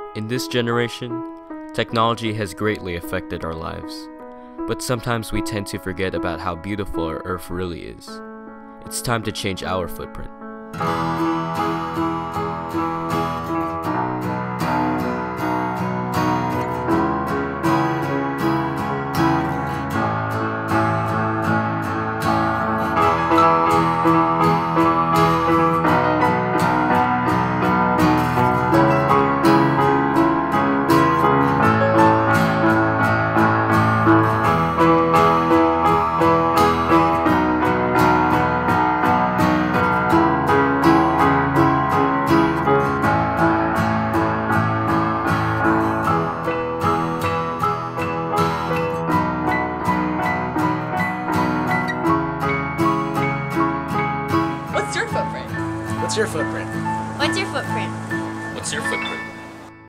In this generation, technology has greatly affected our lives, but sometimes we tend to forget about how beautiful our Earth really is. It's time to change our footprint.